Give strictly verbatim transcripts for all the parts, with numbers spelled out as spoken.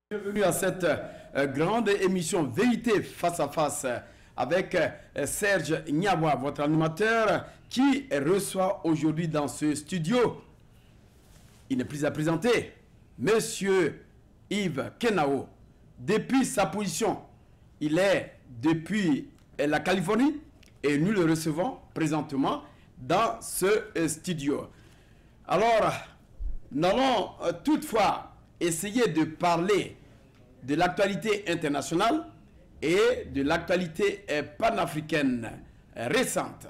Bienvenue à cette euh, grande émission Vérité face à face avec euh, Serge Niawa, votre animateur qui reçoit aujourd'hui dans ce studio. Il n'est plus à présenter, Monsieur Yves Kenao. Depuis sa position, il est depuis euh, la Californie et nous le recevons présentement dans ce euh, studio. Alors, nous allons euh, toutefois essayer de parler de l'actualité internationale et de l'actualité panafricaine récente.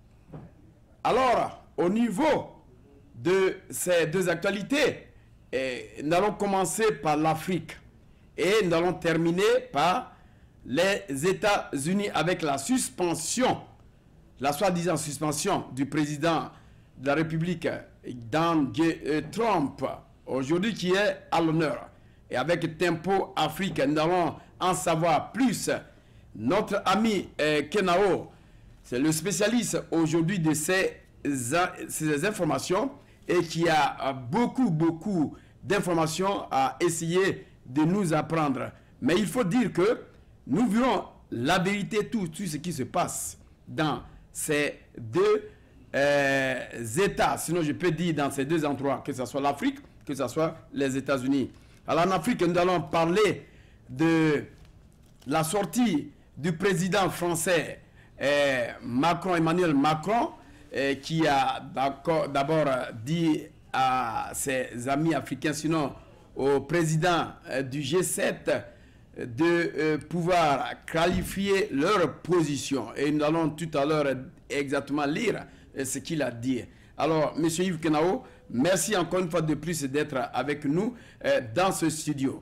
Alors, au niveau de ces deux actualités, nous allons commencer par l'Afrique et nous allons terminer par les États-Unis avec la suspension, la soi-disant suspension du président de la République, Donald Trump, aujourd'hui qui est à l'honneur. Et avec Tempo Afrique, nous allons en savoir plus. Notre ami euh, Kenao, c'est le spécialiste aujourd'hui de ces, ces informations et qui a beaucoup, beaucoup d'informations à essayer de nous apprendre. Mais il faut dire que nous verrons la vérité, tout, tout ce qui se passe dans ces deux euh, États. Sinon, je peux dire dans ces deux endroits, que ce soit l'Afrique, que ce soit les États-Unis. Alors en Afrique, nous allons parler de la sortie du président français eh, Macron, Emmanuel Macron, eh, qui a d'abord dit à ses amis africains, sinon au président eh, du G sept, de eh, pouvoir qualifier leur position. Et nous allons tout à l'heure exactement lire eh, ce qu'il a dit. Alors, M. Yves Kenao, merci encore une fois de plus d'être avec nous euh, dans ce studio.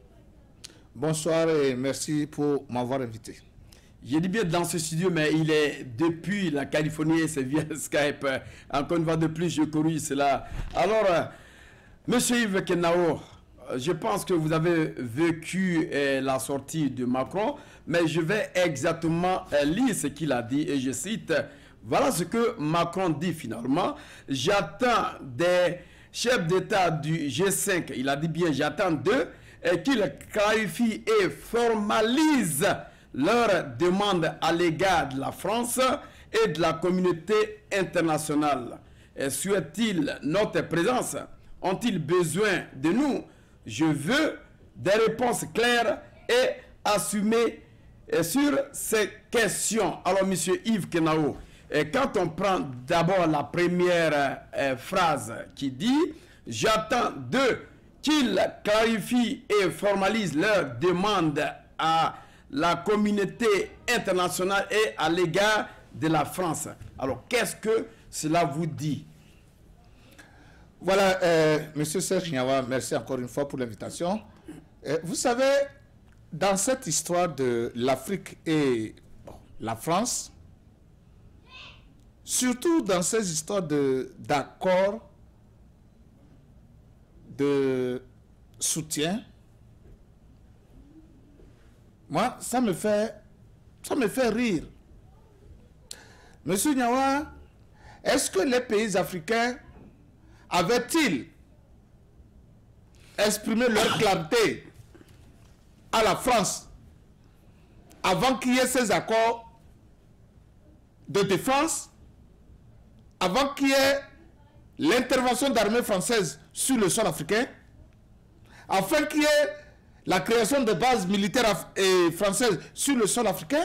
Bonsoir et merci pour m'avoir invité. Je dis bien dans ce studio, mais il est depuis la Californie, c'est via Skype. Encore une fois de plus, je corrige cela. Alors, euh, M. Yves Kenao, je pense que vous avez vécu euh, la sortie de Macron, mais je vais exactement euh, lire ce qu'il a dit et je cite... Voilà ce que Macron dit finalement. J'attends des chefs d'État du G cinq, il a dit bien, j'attends d'eux, qu'ils clarifient et formalisent leurs demandes à l'égard de la France et de la communauté internationale. Souhaitent-ils notre présence? Ont-ils besoin de nous? Je veux des réponses claires et assumées sur ces questions. Alors, M. Yves Kenao, et quand on prend d'abord la première euh, phrase qui dit « J'attends d'eux qu'ils clarifient et formalisent leurs demandes à la communauté internationale et à l'égard de la France ». Alors, qu'est-ce que cela vous dit? Voilà, euh, M. Serge Niawa, merci encore une fois pour l'invitation. Euh, vous savez, dans cette histoire de l'Afrique et bon, la France, surtout dans ces histoires d'accords, de, de soutien, moi, ça me fait, ça me fait rire. Monsieur Niawa, est-ce que les pays africains avaient-ils exprimé leur clarté à la France avant qu'il y ait ces accords de défense, avant qu'il y ait l'intervention d'armées françaises sur le sol africain, afin qu'il y ait la création de bases militaires et françaises sur le sol africain?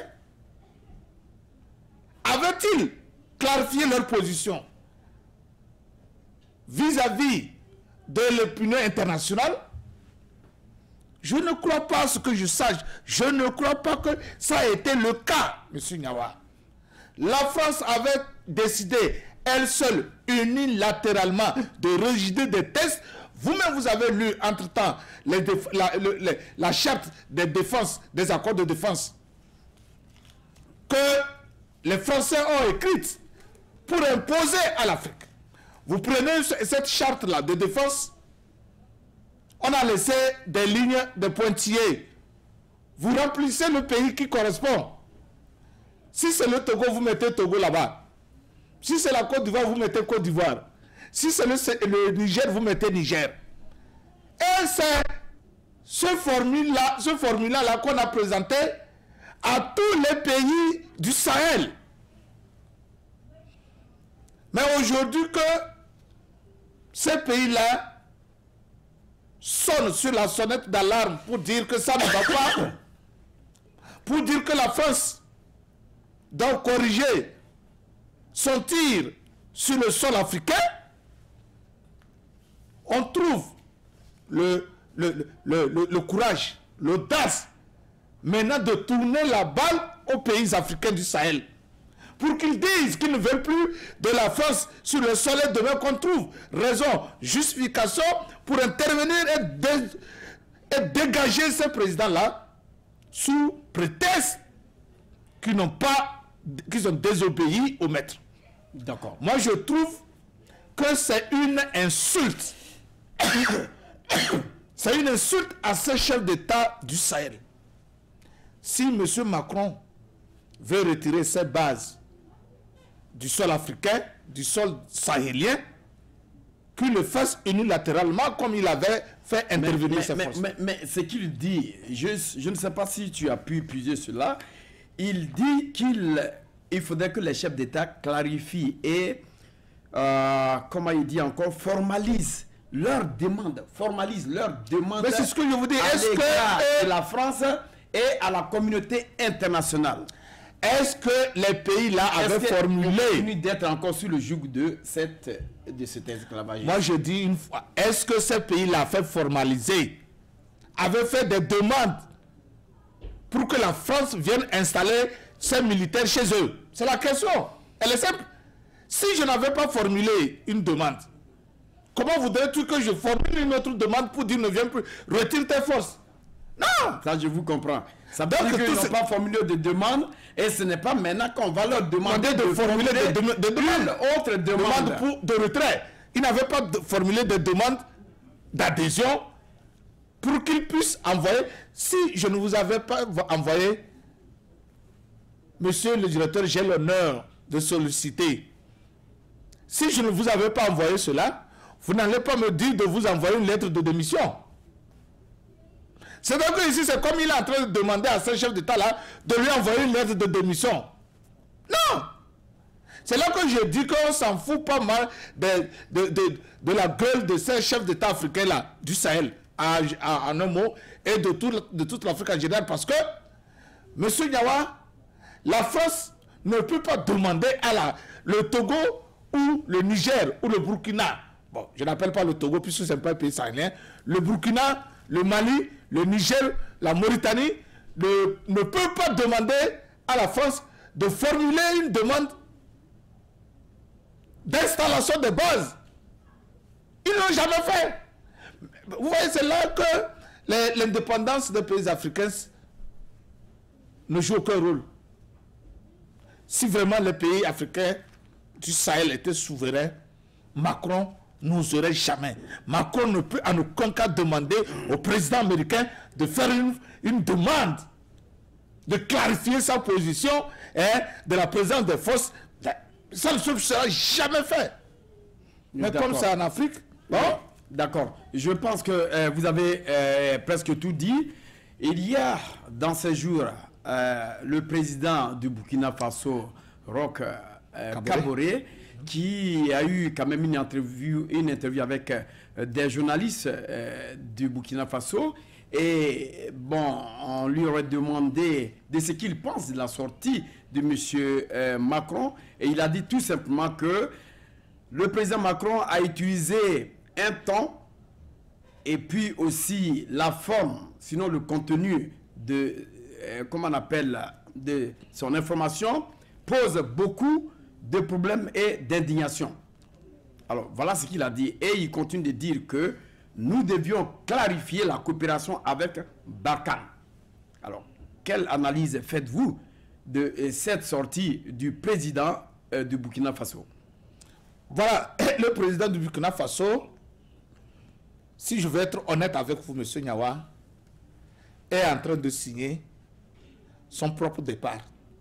Avaient-ils clarifié leur position vis-à-vis de l'opinion internationale? Je ne crois pas, ce que je sache, je ne crois pas que ça a été le cas, M. Niawa. La France avait décidé, elle seule, unilatéralement, de rejeter des tests. Vous-même, vous avez lu, entre-temps, les la, le, les, la charte des défenses, des accords de défense, que les Français ont écrite pour imposer à l'Afrique. Vous prenez cette charte-là de défense, on a laissé des lignes de pointillés. Vous remplissez le pays qui correspond. Si c'est le Togo, vous mettez Togo là-bas. Si c'est la Côte d'Ivoire, vous mettez Côte d'Ivoire. Si c'est le, le Niger, vous mettez Niger. Et c'est ce formula, ce formula-là qu'on a présenté à tous les pays du Sahel. Mais aujourd'hui que ces pays-là sonnent sur la sonnette d'alarme pour dire que ça ne va pas, pour dire que la France doit corriger son tir sur le sol africain, on trouve le, le, le, le, le courage, l'audace maintenant de tourner la balle aux pays africains du Sahel pour qu'ils disent qu'ils ne veulent plus de la France sur le sol et demain qu'on trouve raison, justification pour intervenir et, dé, et dégager ces présidents-là sous prétexte qu'ils n'ont pas, qu'ils ont désobéi au maître. D'accord. Moi, je trouve que c'est une insulte. C'est une insulte à ces chefs d'État du Sahel. Si M. Macron veut retirer ses bases du sol africain, du sol sahélien, qu'il le fasse unilatéralement comme il avait fait intervenir ses forces. Mais, mais, mais ce qu'il dit, je, je ne sais pas si tu as pu puiser cela, il dit qu'il il faudrait que les chefs d'État clarifient et, euh, comment il dit encore, formalisent leurs demandes, formalisent leurs demandes. Mais c'est ce que je vous dis. Est-ce que euh, de la France et à la communauté internationale. Est-ce que les pays-là avaient formulé d'être encore sous le joug de cette de cet esclavage? Moi je dis une fois, est-ce que ces pays-là avaient formalisé, avaient fait des demandes pour que la France vienne installer ses militaires chez eux? C'est la question. Elle est simple. Si je n'avais pas formulé une demande, comment voudrais-tu que je formule une autre demande pour dire ne viens plus, retire tes forces? Non. Ça, je vous comprends. Ça veut dire qu'ils n'ont pas formulé de demande et ce n'est pas maintenant qu'on va leur demander de, de formuler des de, de, de demandes. Autre demande. demande pour, de retrait. Ils n'avaient pas de, formulé de demande d'adhésion pour qu'ils puissent envoyer. Si je ne vous avais pas envoyé, monsieur le directeur, j'ai l'honneur de solliciter. Si je ne vous avais pas envoyé cela, vous n'allez pas me dire de vous envoyer une lettre de démission. C'est donc ici, c'est comme il est en train de demander à ce chef d'État-là de lui envoyer une lettre de démission. Non! C'est là que je dis qu'on s'en fout pas mal de, de, de, de la gueule de ces chefs d'État africains-là, du Sahel, en, en, en un mot, et de, tout, de toute l'Afrique en général, parce que, M. Nyawa, la France ne peut pas demander à la, le Togo ou le Niger ou le Burkina, bon, je n'appelle pas le Togo puisque ce n'est pas un pays sahélien, le Burkina, le Mali, le Niger, la Mauritanie ne, ne peut pas demander à la France de formuler une demande d'installation de base. Ils ne l'ont jamais fait. Vous voyez, c'est là que l'indépendance des pays africains ne joue aucun rôle. Si vraiment les pays africains du Sahel étaient souverains, Macron n'oserait jamais. Macron ne peut en aucun cas demander au président américain de faire une, une demande, de clarifier sa position hein, de la présence des forces. Ça ne sera jamais fait. Mais comme c'est en Afrique, bon. D'accord. Je pense que euh, vous avez euh, presque tout dit. Il y a dans ces jours euh, le président du Burkina Faso, Roch euh, Kaboré, qui a eu quand même une interview, une interview avec euh, des journalistes euh, du Burkina Faso. Et bon, on lui aurait demandé de ce qu'il pense de la sortie de M. Euh, Macron. Et il a dit tout simplement que le président Macron a utilisé un ton et puis aussi la forme, sinon le contenu de, euh, comment on appelle, de son information, pose beaucoup de problèmes et d'indignation. Alors, voilà ce qu'il a dit. Et il continue de dire que nous devions clarifier la coopération avec Barkhane. Alors, quelle analyse faites-vous de euh, cette sortie du président euh, du Burkina Faso? Voilà, le président du Burkina Faso, si je veux être honnête avec vous, M. Nyawa, est en train de signer son propre départ.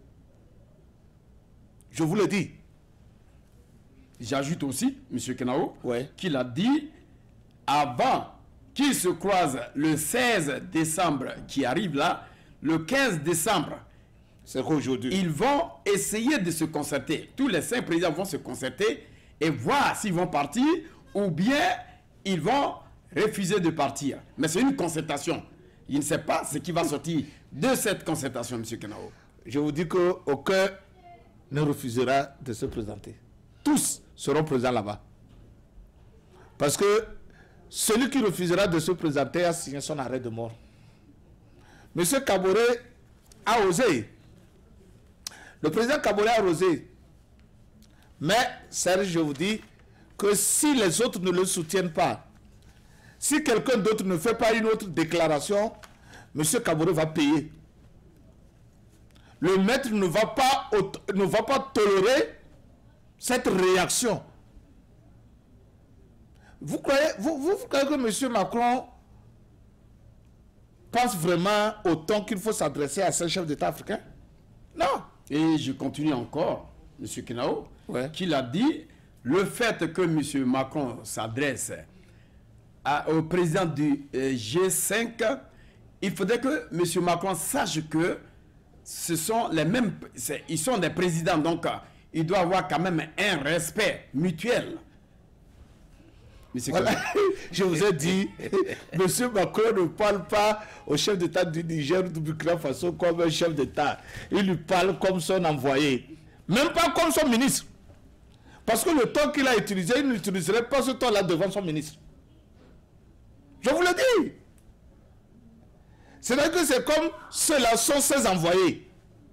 Je vous le dis. J'ajoute aussi, M. Kenao, ouais. qu'il a dit, avant qui se croisent le seize décembre qui arrive là, le quinze décembre. C'est qu'aujourd'hui. Ils vont essayer de se concerter. Tous les cinq présidents vont se concerter et voir s'ils vont partir ou bien ils vont refuser de partir. Mais c'est une concertation. Il ne sait pas ce qui va sortir de cette concertation, M. Kenao. Je vous dis qu'aucun ne refusera de se présenter. Tous seront présents là-bas. Parce que celui qui refusera de se présenter a signé son arrêt de mort. M. Kaboré a osé. Le président Kaboré a osé. Mais, Serge, je vous dis que si les autres ne le soutiennent pas, si quelqu'un d'autre ne fait pas une autre déclaration, M. Kaboré va payer. Le maître ne va pas, ne va pas tolérer cette réaction. Vous croyez, vous, vous, vous croyez que M. Macron pense vraiment autant qu'il faut s'adresser à ce chef d'État africain? Non. Et je continue encore, M. Kenao, ouais. qu'il a dit, le fait que M. Macron s'adresse au président du euh, G cinq, il faudrait que M. Macron sache que ce sont les mêmes, ils sont des présidents, donc il doit avoir quand même un respect mutuel. Voilà. Je vous ai dit, M. Macron ne parle pas au chef d'État du Niger ou du Burkina Faso comme un chef d'État. Il lui parle comme son envoyé. Même pas comme son ministre. Parce que le temps qu'il a utilisé, il n'utiliserait pas ce temps-là devant son ministre. Je vous le dis. C'est-à-dire que c'est comme ceux-là sont ses envoyés.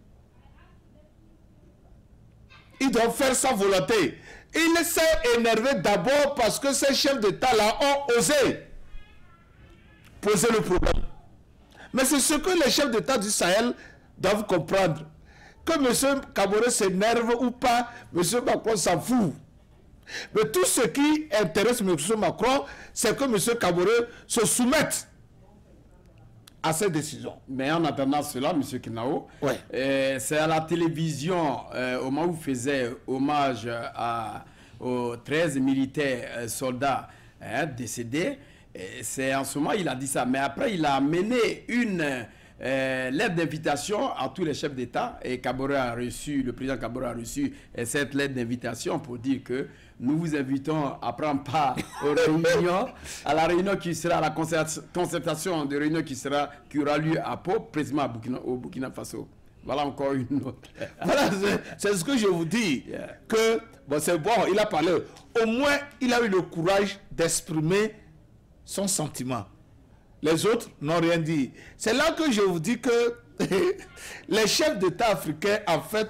Ils doivent faire sa volonté. Il s'est énervé d'abord parce que ces chefs d'État-là ont osé poser le problème. Mais c'est ce que les chefs d'État du Sahel doivent comprendre. Que M. Kaboré s'énerve ou pas, M. Macron s'en fout. Mais tout ce qui intéresse M. Macron, c'est que M. Kaboré se soumette à ces décisions. Mais en attendant cela, M. Kenao, ouais. euh, c'est à la télévision, euh, au moment où vous faisiez hommage à, aux treize militaires euh, soldats hein, décédés, c'est en ce moment il a dit ça. Mais après, il a amené une euh, lettre d'invitation à tous les chefs d'État et Kaboré a reçu, le président Kaboré a reçu euh, cette lettre d'invitation pour dire que nous vous invitons à prendre part aux réunions, à la réunion qui sera, à la concertation de réunion qui, sera, qui aura lieu à Pau, précisément au Burkina Faso. Voilà encore une autre. Voilà, c'est ce que je vous dis. Yeah. Que, bon, c'est bon, il a parlé. Au moins, il a eu le courage d'exprimer son sentiment. Les autres n'ont rien dit. C'est là que je vous dis que les chefs d'État africains, en fait,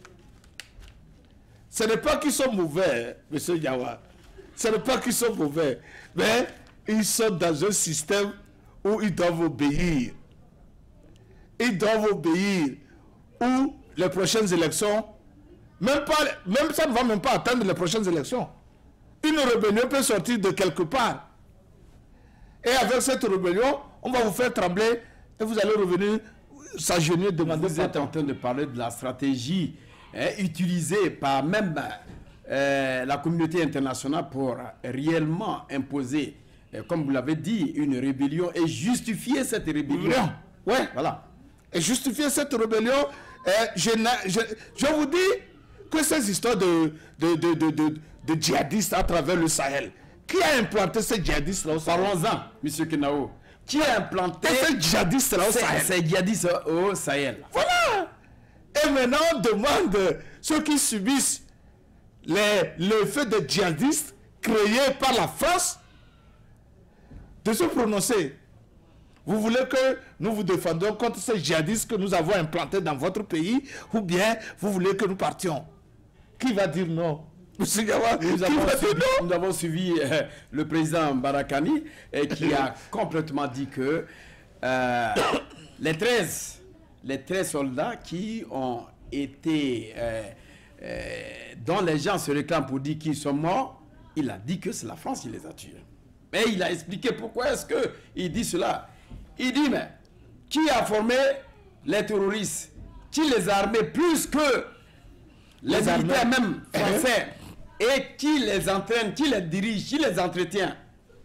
ce n'est pas qu'ils sont mauvais, M. Yawa. Ce n'est pas qu'ils sont mauvais. Mais ils sont dans un système où ils doivent obéir. Ils doivent obéir. Où les prochaines élections, même, pas, même ça ne va même pas attendre les prochaines élections. Une rébellion peut sortir de quelque part. Et avec cette rébellion, on va vous faire trembler et vous allez revenir s'agenouiller, demander. Vous êtes en train de parler de la stratégie hein, utilisée par même euh, la communauté internationale pour réellement imposer, euh, comme vous l'avez dit, une rébellion et justifier cette rébellion. Oui, voilà. Et justifier cette rébellion, euh, je, je, je vous dis que ces histoires de, de, de, de, de, de djihadistes à travers le Sahel, qui a implanté ces djihadistes-là au Sahel? Parlons-en, M. Kenao. Qui a implanté ces djihadistes-là au Sahel? Ces djihadistes au Sahel. Voilà. Et maintenant, on demande ceux qui subissent les, le fait de djihadistes créés par la France de se prononcer. Vous voulez que nous vous défendions contre ces djihadistes que nous avons implantés dans votre pays, ou bien vous voulez que nous partions? Qui va dire non? Monsieur Gawa, nous, avons suivi, nous avons suivi euh, le président Barakani et qui a complètement dit que euh, les treize les treize soldats qui ont été euh, euh, dont les gens se réclament pour dire qu'ils sont morts, il a dit que c'est la France qui les a tués. Mais il a expliqué pourquoi est-ce qu'il dit cela. Il dit, mais qui a formé les terroristes? Qui les a armés plus que les, les militaires même français? Et qui les entraîne, qui les dirige, qui les entretient?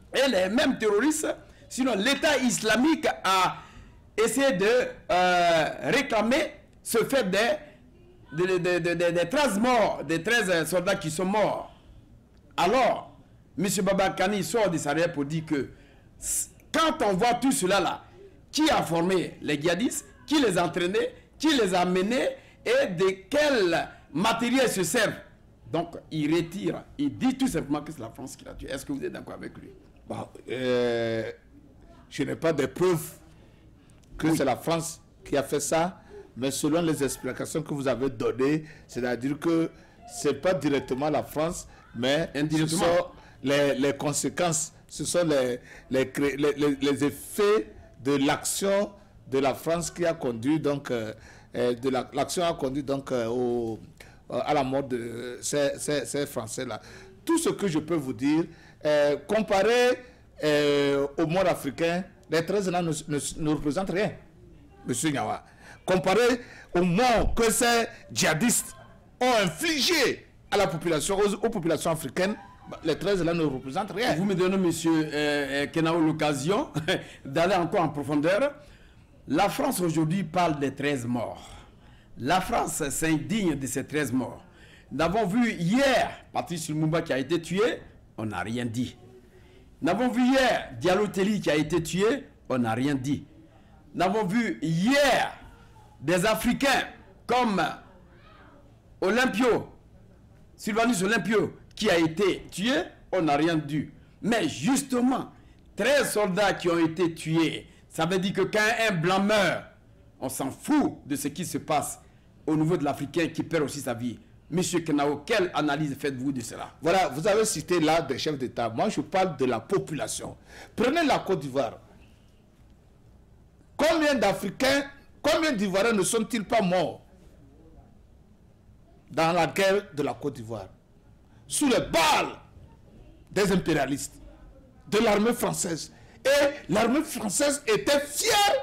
et les mêmes terroristes, sinon l'État islamique a essayé de euh, réclamer ce fait des, des, des, des, des, des treize morts, des treize soldats qui sont morts. Alors, M. Babakani sort de sa réelle pour dire que quand on voit tout cela là, qui a formé les djihadistes, qui les a entraînés, qui les a menés et de quel matériel se servent. Donc, il retire, il dit tout simplement que c'est la France qui l'a tué. Est-ce que vous êtes d'accord avec lui? Bon, euh, je n'ai pas de preuves que oui. c'est la France qui a fait ça, mais selon les explications que vous avez données, c'est-à-dire que ce n'est pas directement la France, mais ce sont les, les conséquences, ce sont les, les, les, les, les effets de l'action de la France qui a conduit donc, euh, de l'action la, a conduit donc euh, au, euh, à la mort de ces, ces, ces Français-là. Tout ce que je peux vous dire, euh, comparé euh, au monde africain, les treize ans ne, ne, ne représentent rien, M. Nyawa. Comparé au mort que ces djihadistes ont infligé à la population, aux, aux populations africaines, les treize là ne représentent rien. Vous me donnez, M. Euh, Kenao, l'occasion d'aller encore en profondeur. La France aujourd'hui parle des treize morts. La France s'indigne de ces treize morts. Nous avons vu hier Patrice Lumumba qui a été tué, on n'a rien dit. Nous avons vu hier Diallo Telli qui a été tué, on n'a rien dit. Nous avons vu hier des Africains comme Olympio, Sylvanus Olympio, qui a été tué, on n'a rien dit. Mais justement, treize soldats qui ont été tués, ça veut dire que quand un blanc meurt, on s'en fout de ce qui se passe au niveau de l'Africain qui perd aussi sa vie. Monsieur Kenao, quelle analyse faites-vous de cela? Voilà, vous avez cité là des chefs d'État. Moi, je parle de la population. Prenez la Côte d'Ivoire. Combien d'Africains, combien d'Ivoiriens ne sont-ils pas morts dans la guerre de la Côte d'Ivoire? Sous les balles des impérialistes, de l'armée française. Et l'armée française était fière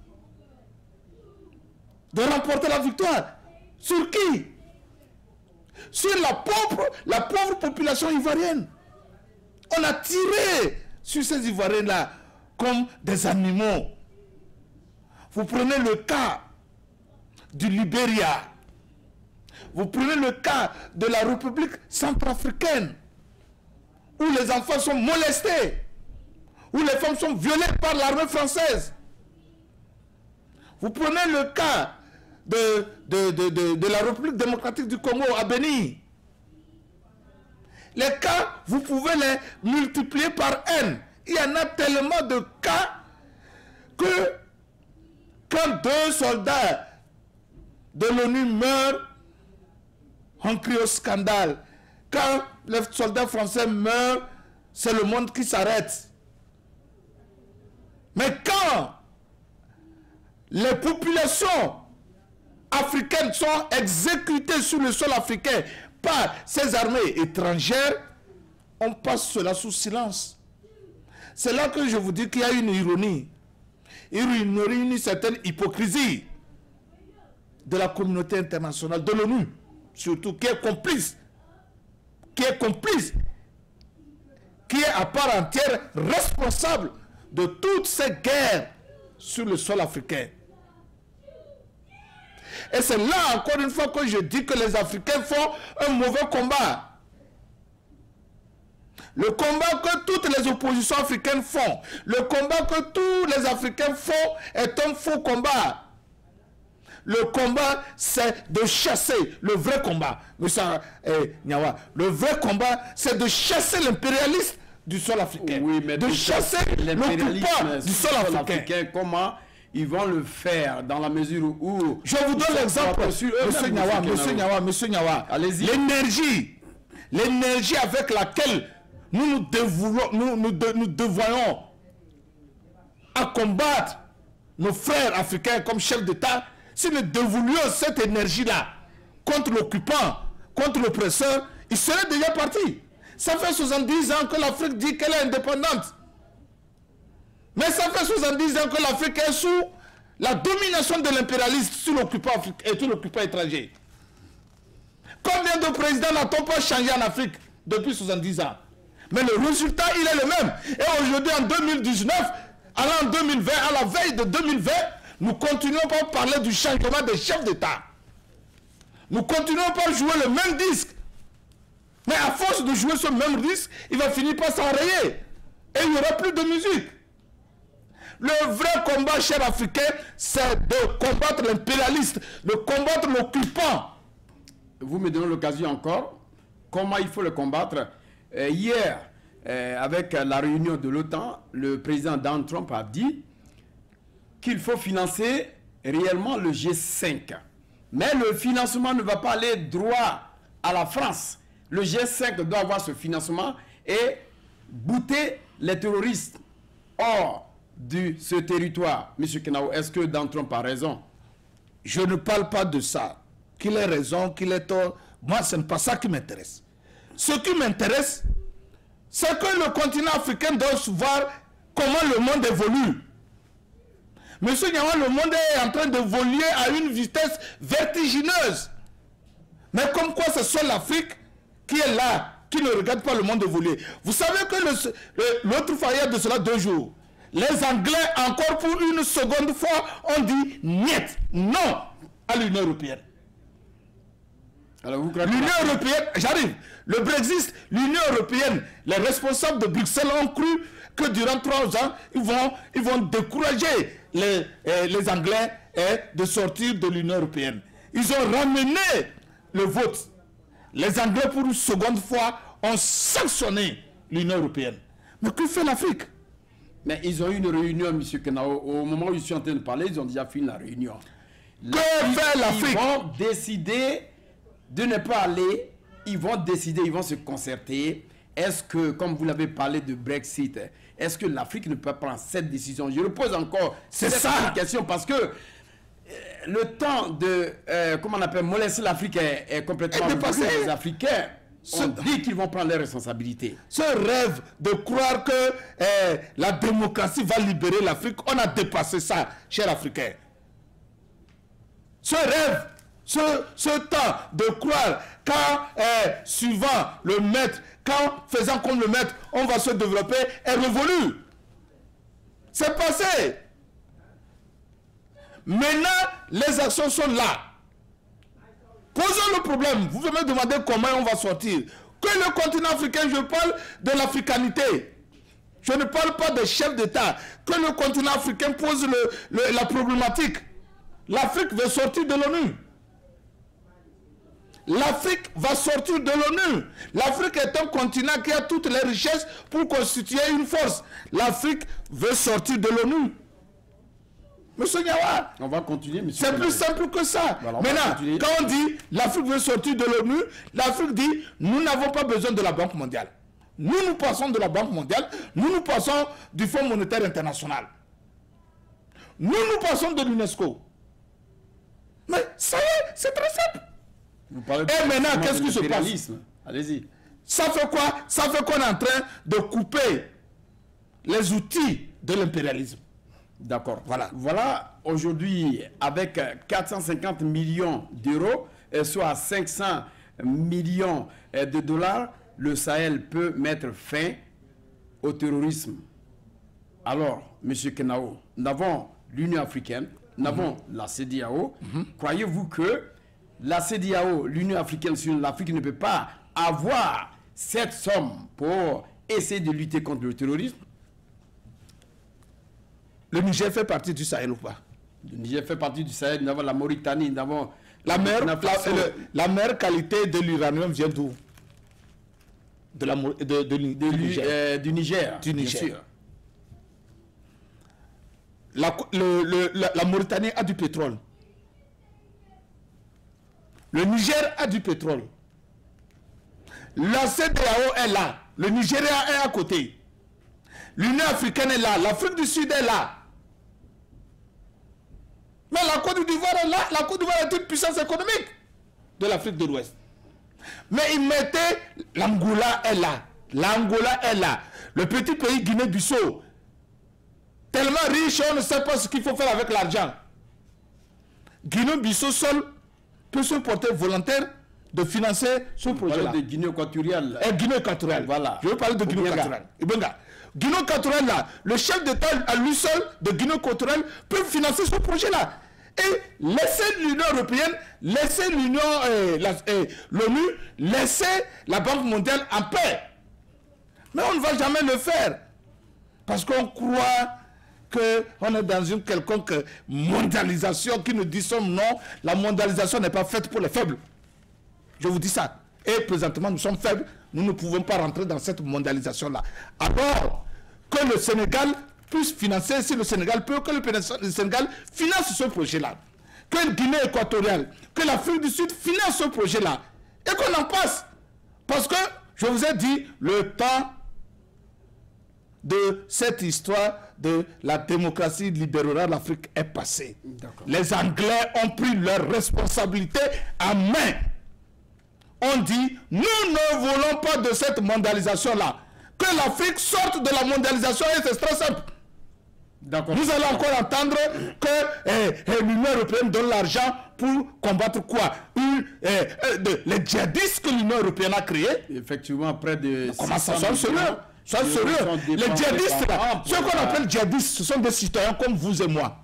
de remporter la victoire. Sur qui? Sur la pauvre, la pauvre population ivoirienne. On a tiré sur ces Ivoiriens-là comme des animaux. Vous prenez le cas du Libéria. Vous prenez le cas de la République centrafricaine, où les enfants sont molestés, où les femmes sont violées par l'armée française. Vous prenez le cas de, de, de, de, de la République démocratique du Congo à Béni. Les cas, vous pouvez les multiplier par N. Il y en a tellement de cas que quand deux soldats de l'ONU meurent, on crie au scandale. Quand les soldats français meurent, c'est le monde qui s'arrête. Mais quand les populations africaines sont exécutées sur le sol africain par ces armées étrangères, on passe cela sous silence. C'est là que je vous dis qu'il y a une ironie. Une, une certaine hypocrisie de la communauté internationale, de l'ONU, surtout, qui est complice, qui est complice, qui est à part entière responsable de toutes ces guerres sur le sol africain. Et c'est là, encore une fois, que je dis que les Africains font un mauvais combat. Le combat que toutes les oppositions africaines font, le combat que tous les Africains font est un faux combat. Le combat, c'est de chasser, le vrai combat, monsieur eh, Nyawa, le vrai combat, c'est de chasser l'impérialiste du sol africain. Oui, mais de chasser l'occupant du sol africain. africain. Comment ils vont le faire dans la mesure où... Je vous donne l'exemple, monsieur Nyawa, monsieur Nyawa, monsieur Nyawa. Allez-y. L'énergie, l'énergie avec laquelle nous nous, dévouons, nous, nous, de, nous devoyons à combattre nos frères africains comme chefs d'État, si nous dévoulions cette énergie-là contre l'occupant, contre l'oppresseur, il serait déjà parti. Ça fait soixante-dix ans que l'Afrique dit qu'elle est indépendante. Mais ça fait soixante-dix ans que l'Afrique est sous la domination de l'impérialiste sur l'occupant et sur l'occupant étranger. Combien de présidents n'a-t-on pas changé en Afrique depuis soixante-dix ans? Mais le résultat, il est le même. Et aujourd'hui, en deux mille dix-neuf, allant en deux mille vingt, à la veille de deux mille vingt, nous continuons par parler du changement des chefs d'État. Nous continuons par jouer le même disque. Mais à force de jouer ce même disque, il va finir par s'enrayer. Et il n'y aura plus de musique. Le vrai combat, cher Africain, c'est de combattre l'impérialiste, de combattre l'occupant. Vous me donnez l'occasion encore. Comment il faut le combattre? euh, Hier, euh, avec la réunion de l'OTAN, le président Donald Trump a dit qu'il faut financer réellement le G cinq. Mais le financement ne va pas aller droit à la France. Le G cinq doit avoir ce financement et bouter les terroristes hors de ce territoire. Monsieur Kenao, est-ce que Donald Trump a raison? Je ne parle pas de ça. Qu'il ait raison, qu'il ait tort. Moi, ce n'est pas ça qui m'intéresse. Ce qui m'intéresse, c'est que le continent africain doit voir comment le monde évolue. Monsieur Niawa, le monde est en train d'évoluer à une vitesse vertigineuse. Mais comme quoi c'est seule l'Afrique qui est là, qui ne regarde pas le monde évoluer. Vous savez que l'autre fois, il y a de cela deux jours, les Anglais, encore pour une seconde fois, ont dit niet, non à l'Union européenne. L'Union européenne, j'arrive, le Brexit, l'Union européenne, les responsables de Bruxelles ont cru que durant trois ans, ils vont, ils vont décourager les, eh, les Anglais eh, de sortir de l'Union européenne. Ils ont ramené le vote. Les Anglais, pour une seconde fois, ont sanctionné l'Union européenne. Mais que fait l'Afrique? Mais ils ont eu une réunion, M. Kenao. Au moment où je suis en train de parler, ils ont déjà fini la réunion. Que fait l'Afrique? Ils vont décider de ne pas aller. Ils vont décider, ils vont se concerter. Est-ce que, comme vous l'avez parlé de Brexit, est-ce que l'Afrique ne peut pas prendre cette décision? Je repose encore cette ça. question parce que euh, le temps de, euh, comment on appelle, molester l'Afrique est, est complètement dépassé. Les Africains ont dit qu'ils vont prendre leurs responsabilités. Ce rêve de croire que euh, la démocratie va libérer l'Afrique, on a dépassé ça, chers Africains. Ce rêve, ce, ce temps de croire qu'en euh, suivant le maître, qu'en faisant comme le maître, on va se développer, est révolu. C'est passé. Maintenant, les actions sont là. Posons le problème. Vous me demandez comment on va sortir. Que le continent africain, je parle de l'africanité. Je ne parle pas des chefs d'État. Que le continent africain pose le, le, la problématique. L'Afrique veut sortir de l'ONU. L'Afrique va sortir de l'ONU. L'Afrique est un continent qui a toutes les richesses pour constituer une force. L'Afrique veut sortir de l'ONU. Monsieur Niawa, on va continuer, monsieur. C'est plus simple que ça. Alors, maintenant, quand on dit l'Afrique veut sortir de l'ONU, l'Afrique dit nous n'avons pas besoin de la Banque mondiale. Nous, nous passons de la Banque mondiale, nous, nous passons du Fonds monétaire international. Nous, nous passons de l'UNESCO. Mais ça y est, c'est très simple. Vous parlez Et maintenant, qu'est-ce qui se passe? Allez-y. Ça fait quoi? Ça fait qu'on est en train de couper les outils de l'impérialisme. D'accord. Voilà. Voilà, aujourd'hui, avec quatre cent cinquante millions d'euros, soit cinq cents millions de dollars, le Sahel peut mettre fin au terrorisme. Alors, M. Kenao, nous avons l'Union africaine, nous avons mm-hmm. la C D A O. Mm-hmm. Croyez-vous que la C D A O, l'Union africaine sur l'Afrique ne peut pas avoir cette somme pour essayer de lutter contre le terrorisme? Le Niger fait partie du Sahel ou pas? Le Niger fait partie du Sahel, nous avons la Mauritanie, nous avons... La meilleure, la, le, la meilleure qualité de l'uranium vient d'où? De la, de, de, de, de Niger. Euh, du Niger. Du Niger. Bien sûr. La, le, le, la, la Mauritanie a du pétrole. Le Niger a du pétrole. La C D A O est là. Le Nigeria est à côté. L'Union africaine est là. L'Afrique du Sud est là. Mais la Côte d'Ivoire est là. La Côte d'Ivoire est une puissance économique de l'Afrique de l'Ouest. Mais ils mettaient... L'Angola est là. L'Angola est là. Le petit pays Guinée-Bissau. Tellement riche, on ne sait pas ce qu'il faut faire avec l'argent. Guinée-Bissau seul peut se porter volontaire de financer ce projet-là. de Guinée équatoriale. Et Guinée équatoriale. Voilà. Je veux parler de Guinée équatoriale. Guinée équatoriale, là, le chef d'État à lui seul de Guinée équatoriale peut financer ce projet-là. Et laisser l'Union européenne, laisser l'Union, euh, l'ONU, laisser la Banque mondiale en paix. Mais on ne va jamais le faire. Parce qu'on croit qu'on est dans une quelconque mondialisation qui nous dit son nom. La mondialisation n'est pas faite pour les faibles. Je vous dis ça. Et présentement, nous sommes faibles. Nous ne pouvons pas rentrer dans cette mondialisation-là. Alors que le Sénégal puisse financer, si le Sénégal peut, que le Sénégal finance ce projet-là. Que le Guinée équatoriale, que l'Afrique du Sud finance ce projet-là. Et qu'on en passe. Parce que, je vous ai dit, le temps de cette histoire de la démocratie libérera l'Afrique est passé. Les Anglais ont pris leurs responsabilités en main. On dit, nous ne voulons pas de cette mondialisation-là. Que l'Afrique sorte de la mondialisation et c'est très simple. Nous allons encore entendre que eh, eh, l'Union européenne donne l'argent pour combattre quoi? Une, eh, eh, de, Les djihadistes que l'Union européenne a créés. Effectivement, près de... Comment ça, soit sérieux? Sois sérieux. Les djihadistes, là, ceux qu'on appelle djihadistes, ce sont des citoyens comme vous et moi.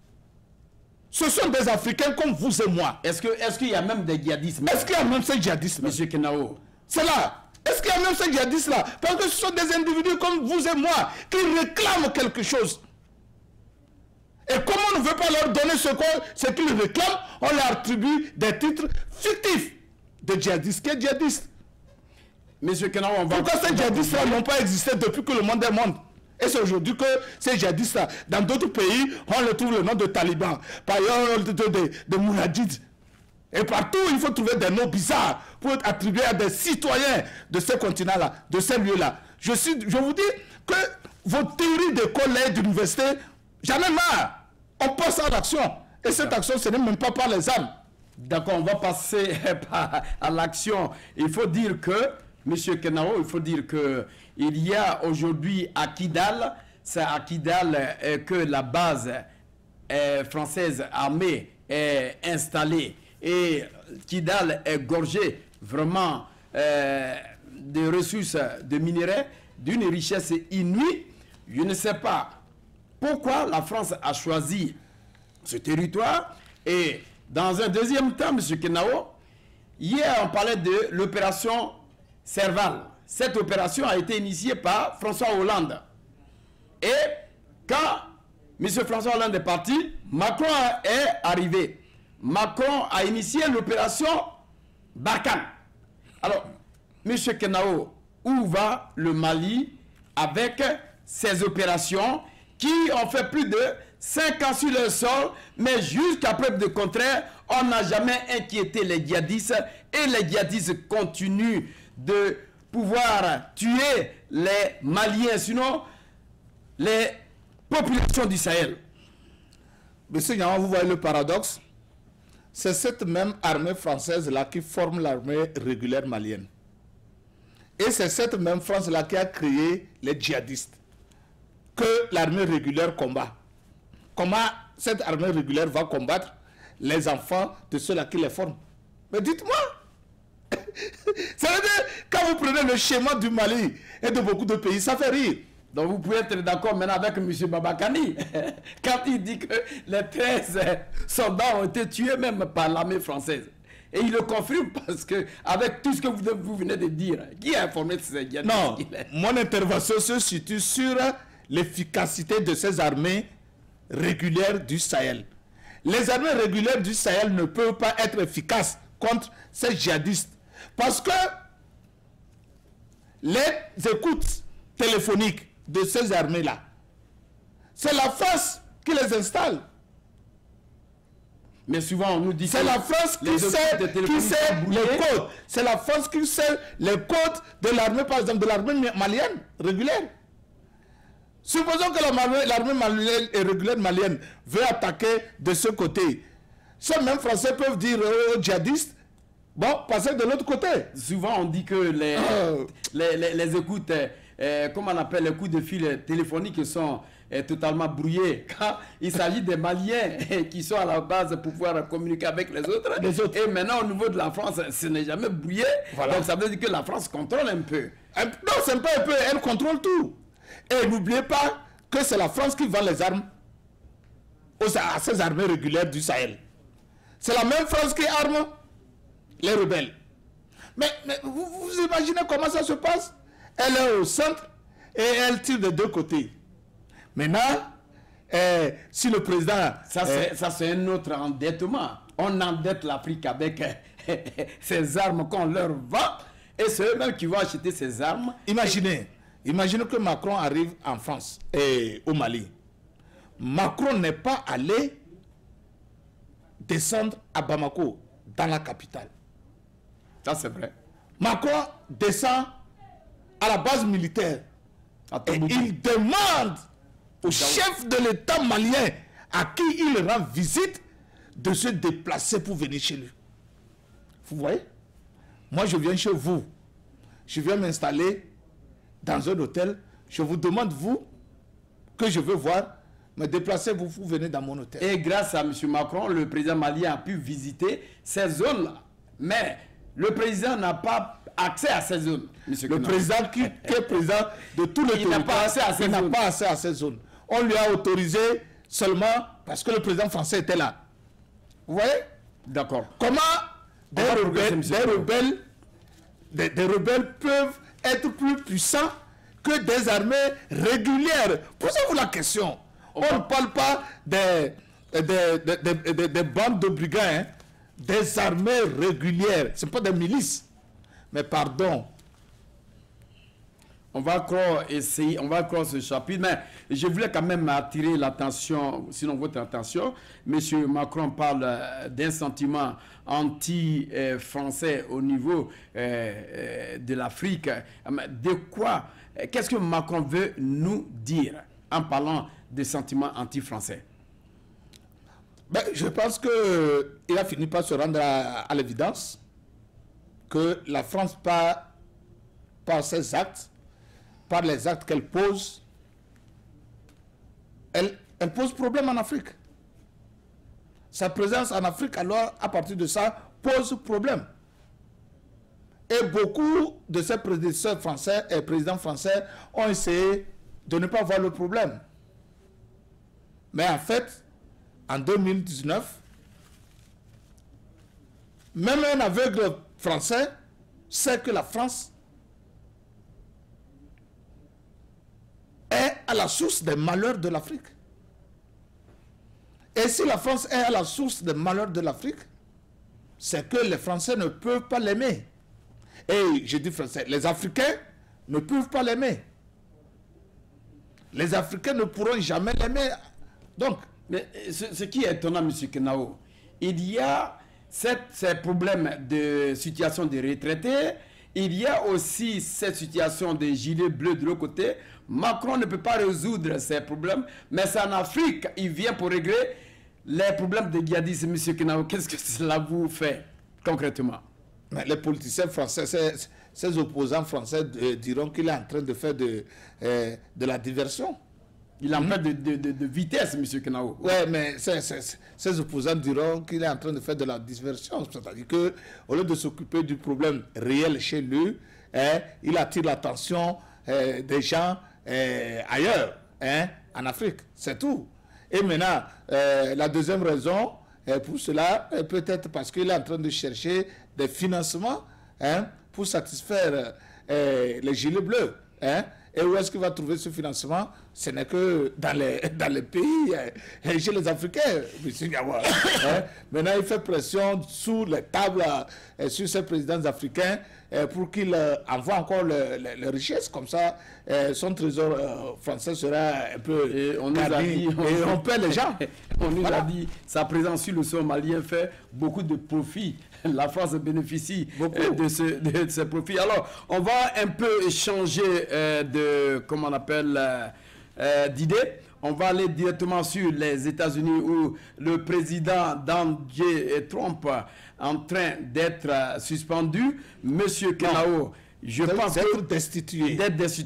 Ce sont des Africains comme vous et moi. Est-ce que, est-ce qu'il y a même des djihadistes? Est-ce qu'il y a même ces djihadistes? Monsieur Kenao. C'est là. Est-ce qu'il y a même ces djihadistes-là? Parce que ce sont des individus comme vous et moi qui réclament quelque chose. Et comme on ne veut pas leur donner ce ce qu'ils réclament, on leur attribue des titres fictifs de djihadistes. Quels djihadistes? Monsieur Kenao, on va... Pourquoi ces djihadistes-là n'ont pas existé depuis que le monde est monde? Et c'est aujourd'hui que ces djihadistes-là, dans d'autres pays, on leur trouve le nom de talibans, par ailleurs de, de, de, de mounadjids. Et partout, il faut trouver des noms bizarres pour être attribués à des citoyens de ce continent-là, de ces lieux-là. Je, suis, je vous dis que vos théories d'école et d'université, j'en ai marre. On passe à l'action. Et cette action, ce n'est même pas par les armes. D'accord, on va passer à l'action. Il faut dire que, Monsieur Kenao, il faut dire que il y a aujourd'hui à Kidal, c'est à Kidal euh, que la base euh, française armée est installée. Et Kidal est gorgé vraiment euh, de ressources de minerais d'une richesse inouïe. Je ne sais pas pourquoi la France a choisi ce territoire. Et dans un deuxième temps, M. Kenao, hier on parlait de l'opération Serval. Cette opération a été initiée par François Hollande. Et quand M. François Hollande est parti, Macron est arrivé. Macron a initié l'opération Barkhane. Alors, M. Kenao, où va le Mali avec ces opérations qui ont fait plus de cinq ans sur le sol, mais jusqu'à preuve de contraire, on n'a jamais inquiété les djihadistes et les djihadistes continuent de pouvoir tuer les Maliens, sinon les populations du Sahel. Monsieur Nyawa, vous voyez le paradoxe? C'est cette même armée française-là qui forme l'armée régulière malienne. Et c'est cette même France-là qui a créé les djihadistes que l'armée régulière combat. Comment cette armée régulière va combattre les enfants de ceux-là qui les forment? Mais dites-moi. Ça veut dire, quand vous prenez le schéma du Mali et de beaucoup de pays, ça fait rire. Donc vous pouvez être d'accord maintenant avec M. Babakani quand il dit que les treize soldats ont été tués même par l'armée française. Et il le confirme parce que avec tout ce que vous, vous venez de dire, qui a informé de ces djihadistes? Non, mon intervention se situe sur l'efficacité de ces armées régulières du Sahel. Les armées régulières du Sahel ne peuvent pas être efficaces contre ces djihadistes. Parce que les écoutes téléphoniques de ces armées-là, c'est la France qui les installe. Mais souvent on nous dit c'est la France qui sait, qui sait les codes. C'est la France qui sait les codes de l'armée, par exemple, de l'armée malienne régulière. Supposons que l'armée malienne et régulière malienne veut attaquer de ce côté. Ces mêmes Français peuvent dire aux djihadistes, bon, passez de l'autre côté. Souvent on dit que les, oh. les, les, les écoutes, euh, comment on appelle les coups de fil téléphoniques sont est totalement brouillé. Quand il s'agit des Maliens qui sont à la base pour pouvoir communiquer avec les autres, les autres. Et maintenant au niveau de la France, ce n'est jamais brouillé. Voilà. Donc ça veut dire que la France contrôle un peu. Un, non, c'est pas un peu, elle contrôle tout. Et n'oubliez pas que c'est la France qui vend les armes aux, à ces armées régulières du Sahel. C'est la même France qui arme les rebelles. Mais, mais vous, vous imaginez comment ça se passe? Elle est au centre et elle tire de deux côtés. Maintenant, eh, si le président... Ça, c'est eh, un autre endettement. On endette l'Afrique avec eh, ces armes qu'on leur vend. Et c'est eux-mêmes qui vont acheter ces armes. Imaginez, et... imaginez que Macron arrive en France et au Mali. Macron n'est pas allé descendre à Bamako, dans la capitale. Ça, c'est vrai. Macron descend à la base militaire et il demande au chef de l'État malien à qui il rend visite de se déplacer pour venir chez lui. Vous voyez? Moi, je viens chez vous. Je viens m'installer dans un hôtel. Je vous demande, vous, que je veux voir, me déplacer, vous, vous venez dans mon hôtel. Et grâce à M. Macron, le président malien a pu visiter ces zones-là. Mais le président n'a pas accès à ces zones. Monsieur le président qui, qui est président de tout le il n'a pas accès à ces il zones. n'a pas accès à ces zones. On lui a autorisé seulement parce que le président français était là. Vous voyez? D'accord. Comment des rebelles, des, rebelles, des, des rebelles peuvent être plus puissants que des armées régulières? Posez-vous la question. On ne parle pas des, des, des, des, des, des bandes de brigands, hein, des armées régulières. Ce ne sont pas des milices. Mais pardon. On va encore essayer, on va encore ce chapitre, mais je voulais quand même attirer l'attention, sinon votre attention. Monsieur Macron parle d'un sentiment anti-français au niveau euh, de l'Afrique. De quoi, qu'est-ce que Macron veut nous dire en parlant de sentiments anti-français? Ben, je pense qu'il a fini par se rendre à, à l'évidence que la France, par, par ses actes, par les actes qu'elle pose, elle, elle pose problème en Afrique. Sa présence en Afrique, alors, à partir de ça, pose problème. Et beaucoup de ses prédécesseurs français et présidents français ont essayé de ne pas voir le problème. Mais en fait, en deux mille dix-neuf, même un aveugle français sait que la France est à la source des malheurs de l'Afrique. Et si la France est à la source des malheurs de l'Afrique, c'est que les Français ne peuvent pas l'aimer. Et je dis français, les Africains ne peuvent pas l'aimer. Les Africains ne pourront jamais l'aimer. Donc, mais ce, ce qui est étonnant, M. Kenao, il y a cette, ces problèmes de situation des retraités, il y a aussi cette situation des gilets bleus de l'autre côté. Macron ne peut pas résoudre ces problèmes, mais c'est en Afrique, il vient pour régler les problèmes de djihadisme, M. Kenao. Qu'est-ce que cela vous fait concrètement? Mais les politiciens français, ces, ces opposants français euh, diront qu'il est en train de faire de, euh, de la diversion. Il en fait de, de, de, de vitesse, M. Kenao. Oui, mais ces, ces, ces opposants diront qu'il est en train de faire de la diversion. C'est-à-dire qu'au lieu de s'occuper du problème réel chez lui, hein, il attire l'attention euh, des gens euh, ailleurs, hein, en Afrique. C'est tout. Et maintenant, euh, la deuxième raison euh, pour cela, euh, peut-être parce qu'il est en train de chercher des financements, hein, pour satisfaire euh, les gilets bleus. Hein. Et où est-ce qu'il va trouver ce financement? Ce n'est que dans les, dans les pays, euh, chez les Africains, M. Niawa. Hein? Maintenant, il fait pression sous les tables euh, sur ces présidents africains euh, pour qu'ils euh, envoient encore les richesses. Comme ça, euh, son trésor euh, français sera un peu... Et on nous a dit... On, et on paie les gens. On nous voilà. a dit, sa présence sur le sol malien fait beaucoup de profits. La France bénéficie euh, de, ce, de, de ces profits. Alors, on va un peu changer euh, de, comment on appelle, euh, euh, d'idée. On va aller directement sur les États-Unis où le président Donald J. Trump est en train d'être euh, suspendu. Monsieur Kenao, je pense pense d'être destitué. D'être destitué.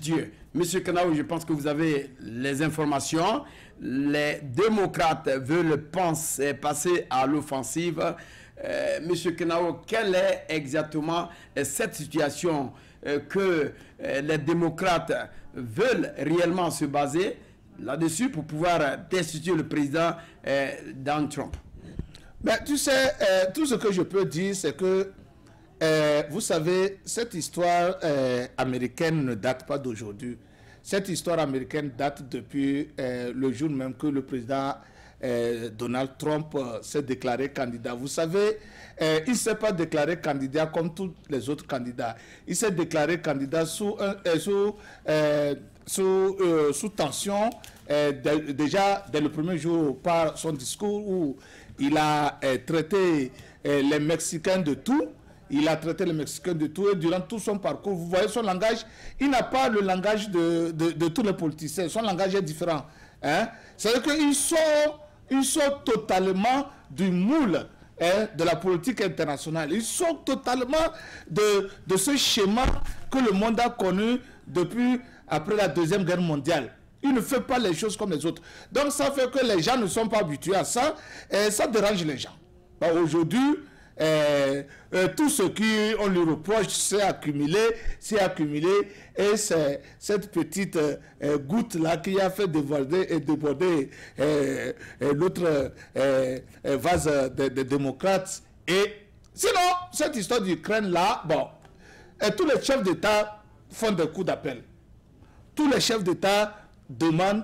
Monsieur Kenao, je pense que vous avez les informations. Les démocrates veulent penser, passer à l'offensive. Euh, Monsieur Kenao, quelle est exactement euh, cette situation euh, que euh, les démocrates veulent réellement se baser là-dessus pour pouvoir destituer le président euh, Donald Trump? Ben, tu sais, euh, tout ce que je peux dire, c'est que, euh, vous savez, cette histoire euh, américaine ne date pas d'aujourd'hui. Cette histoire américaine date depuis euh, le jour même que le président euh, Donald Trump euh, s'est déclaré candidat. Vous savez, euh, il ne s'est pas déclaré candidat comme tous les autres candidats. Il s'est déclaré candidat sous, un, euh, sous, euh, sous, euh, sous tension, euh, de, déjà dès le premier jour par son discours où il a euh, traité euh, les Mexicains de tout. Il a traité les Mexicains de tout et durant tout son parcours, vous voyez son langage, il n'a pas le langage de, de, de tous les politiciens. Son langage est différent. Hein? C'est-à-dire qu'ils sont, ils sont totalement du moule, hein, de la politique internationale. Ils sont totalement de, de ce schéma que le monde a connu depuis après la Deuxième Guerre mondiale. Il ne fait pas les choses comme les autres. Donc ça fait que les gens ne sont pas habitués à ça et ça dérange les gens. Bon, aujourd'hui, euh, euh, tout ce qu'on lui reproche s'est accumulé, s'est accumulé et c'est cette petite euh, goutte-là qui a fait déborder, et déborder euh, euh, l'autre euh, euh, vase des de démocrates. Et sinon, cette histoire d'Ukraine-là, bon, et tous les chefs d'État font des coups d'appel. Tous les chefs d'État demande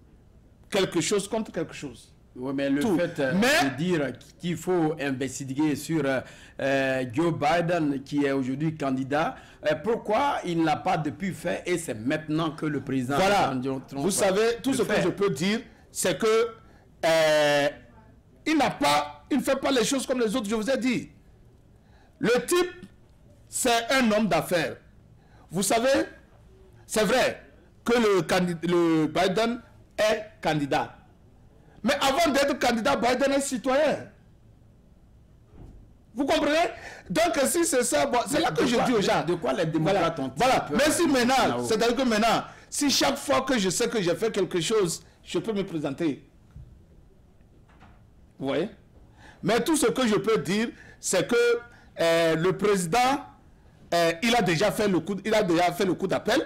quelque chose contre quelque chose. Oui, mais le Tout. fait euh, mais, de dire qu'il faut investiguer sur euh, Joe Biden, qui est aujourd'hui candidat, euh, pourquoi il n'a pas depuis fait et c'est maintenant que le président... Voilà, Trump vous savez, tout ce fait. que je peux dire, c'est que euh, il n'a pas, il ne fait pas les choses comme les autres, je vous ai dit. Le type, c'est un homme d'affaires. Vous savez, c'est vrai que le, le Biden est candidat. Mais avant d'être candidat, Biden est citoyen. Vous comprenez? Donc si c'est ça, bon, c'est là que je quoi, dis aux gens. De quoi les démocrates Voilà, ont voilà. Mais si maintenant, c'est c'est-à-dire que maintenant, si chaque fois que je sais que j'ai fait quelque chose, je peux me présenter. Vous voyez? Mais tout ce que je peux dire, c'est que euh, le président, euh, il a déjà fait le coup, il a déjà fait le coup d'appel.